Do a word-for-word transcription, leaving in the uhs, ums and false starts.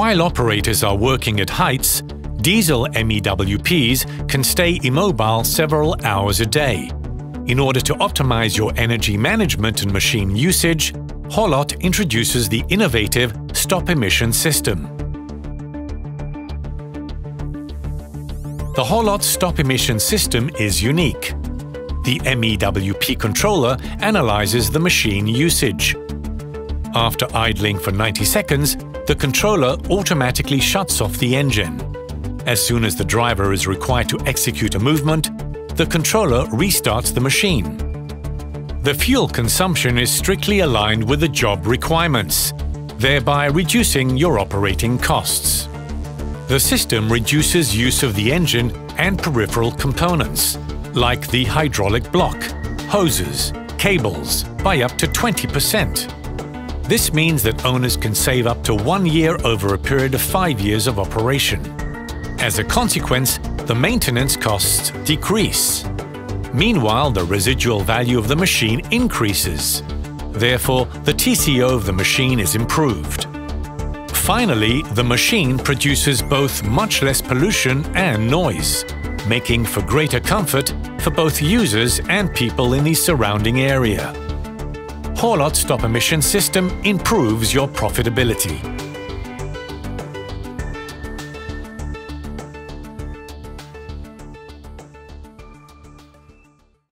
While operators are working at heights, diesel M E W Ps can stay immobile several hours a day. In order to optimize your energy management and machine usage, Holot introduces the innovative Stop Emission System. The Holot Stop Emission System is unique. The M E W P controller analyzes the machine usage. After idling for ninety seconds, the controller automatically shuts off the engine. As soon as the driver is required to execute a movement, the controller restarts the machine. The fuel consumption is strictly aligned with the job requirements, thereby reducing your operating costs. The system reduces use of the engine and peripheral components, like the hydraulic block, hoses, cables, by up to twenty percent. This means that owners can save up to one year over a period of five years of operation. As a consequence, the maintenance costs decrease. Meanwhile, the residual value of the machine increases. Therefore, the T C O of the machine is improved. Finally, the machine produces both much less pollution and noise, making for greater comfort for both users and people in the surrounding area. Holot Stop Emission System improves your profitability.